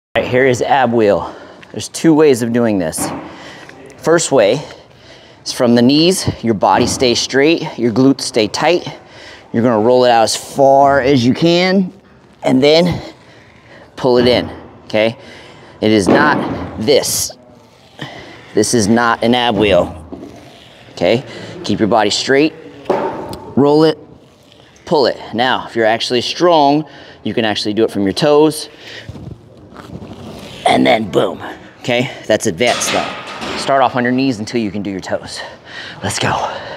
All right, here is ab wheel. There's two ways of doing this. First way is from the knees, your body stays straight, your glutes stay tight. You're gonna roll it out as far as you can and then pull it in, okay? It is not this. This is not an ab wheel, okay? Keep your body straight, roll it, pull it. Now, if you're actually strong, you can actually do it from your toes, and then boom, okay? That's advanced though. Start off on your knees until you can do your toes. Let's go.